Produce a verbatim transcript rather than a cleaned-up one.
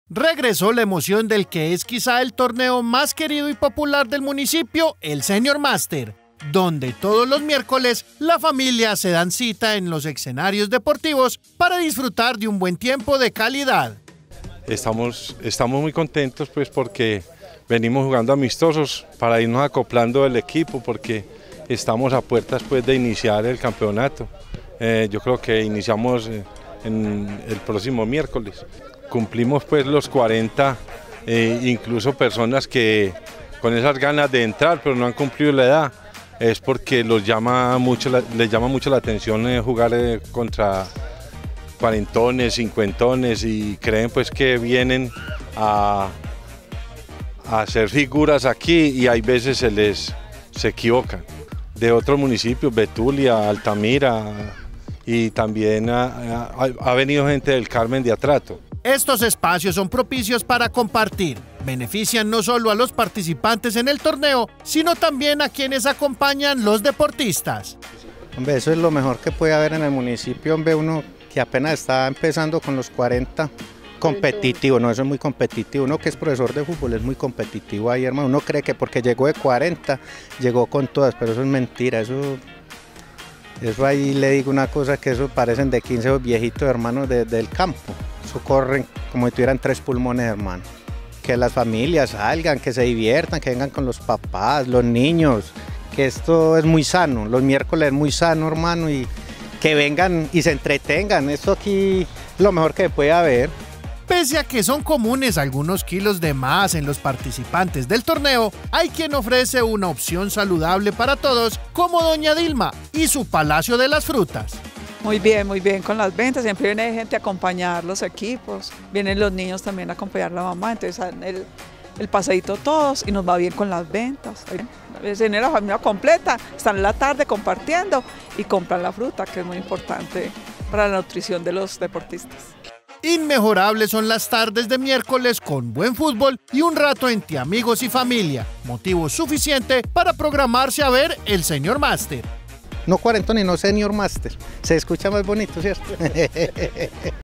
Regresó la emoción del que es quizá el torneo más querido y popular del municipio, el Senior Master, donde todos los miércoles la familia se dan cita en los escenarios deportivos para disfrutar de un buen tiempo de calidad. Estamos, estamos muy contentos pues porque venimos jugando amistosos para irnos acoplando el equipo porque estamos a puertas pues de iniciar el campeonato. Eh, yo creo que iniciamos en el próximo miércoles. Cumplimos pues los cuarenta, eh, incluso personas que con esas ganas de entrar pero no han cumplido la edad, es porque los llama mucho, les llama mucho la atención eh, jugar eh, contra cuarentones, cincuentones y creen pues que vienen a, a hacer figuras aquí y hay veces se les se equivocan. De otros municipios, Betulia, Altamira y también ha, ha, ha venido gente del Carmen de Atrato. Estos espacios son propicios para compartir. Benefician no solo a los participantes en el torneo, sino también a quienes acompañan los deportistas. Hombre, eso es lo mejor que puede haber en el municipio, hombre, uno que apenas está empezando con los cuarenta, competitivo, no, eso es muy competitivo, uno que es profesor de fútbol es muy competitivo ahí, hermano, uno cree que porque llegó de cuarenta, llegó con todas, pero eso es mentira, eso... Eso ahí le digo una cosa, que eso parecen de quince viejitos hermanos de, del campo. Eso corren como si tuvieran tres pulmones, hermano. Que las familias salgan, que se diviertan, que vengan con los papás, los niños. Que esto es muy sano, los miércoles es muy sano, hermano. Y que vengan y se entretengan. Esto aquí es lo mejor que puede haber. Pese a que son comunes algunos kilos de más en los participantes del torneo, hay quien ofrece una opción saludable para todos, como doña Dilma y su Palacio de las Frutas. Muy bien, muy bien con las ventas, siempre viene gente a acompañar los equipos, vienen los niños también a acompañar a la mamá, entonces el, el paseíto todos y nos va bien con las ventas. Viene la familia completa, están en la tarde compartiendo y compran la fruta, que es muy importante para la nutrición de los deportistas. Inmejorables son las tardes de miércoles con buen fútbol y un rato entre amigos y familia, motivo suficiente para programarse a ver el Senior Master. No cuarentón y no Senior Master, se escucha más bonito, ¿cierto?